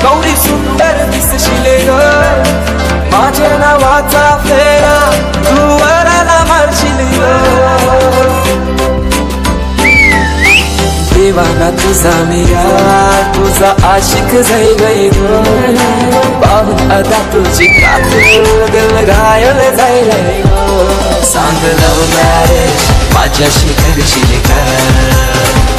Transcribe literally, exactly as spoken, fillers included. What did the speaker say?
गौरी सुंदर दिसशिले ग माझ्या नावाचा फेरा तू वराला मारशील ग देवाना तुझा मिया तुझा आशिक जाई गई ग पाहून अदा तुझी कातूर दिल घायल जाईलय ग सांग लव मॅरेज माझ्याशी करशील का